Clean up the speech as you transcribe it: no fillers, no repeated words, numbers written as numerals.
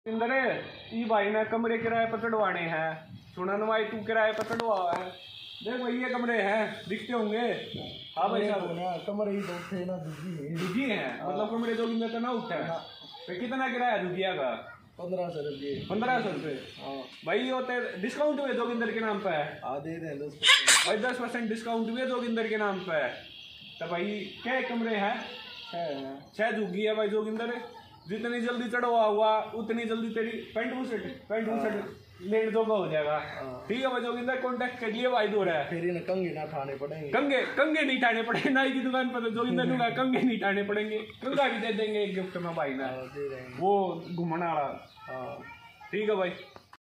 इंदर ई भाई ने कमरे किराए पर चढ़वाने हैं। सुनन भाई तू किराए पर चढ़वा है। देख भाई ये कमरे हैं, दिखते होंगे। हाँ भाई साहब कमरे ही दो थे ना, दूजी है मतलब कमरे जोगिंदर का ना उठा है। तो कितना किराया दूजिया का? 1500 रुपये। 1500 रुपये भाई होते डिस्काउंट हुए जोगिंदर के नाम पे है। दे रहे हैं 10%। भाई 10% डिस्काउंट हुए जोगिंदर के नाम पे है। तो भाई क्या कमरे हैं? 6 झुग्गी है भाई जोगिंदर। जितनी जल्दी चढ़वा हुआ उतनी जल्दी तेरी पैंट बूशर्ट लेट जोगा हो जाएगा। ठीक है भाई जोगिंदर कॉन्टेक्ट कर लिए भाई दो रहा है। फिर इन्हें कंगे ना ठाने पड़ेंगे। कंगे नहीं ठाने पड़ेंगे। नाई की दुकान पर तो जोगिंदर ने कंगे नहीं ठाने पड़ेंगे, कंगा भी दे देंगे एक गिफ्ट में भाई ना, वो घूमने वाला। ठीक है भाई।